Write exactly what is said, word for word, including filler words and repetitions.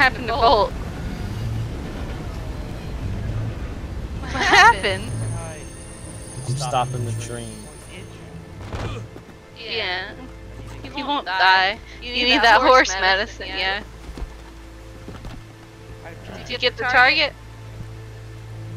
happened to Bolt? What happened? I'm stopping the train. Yeah. You won't die. You need that horse medicine, yeah. Did you get the target?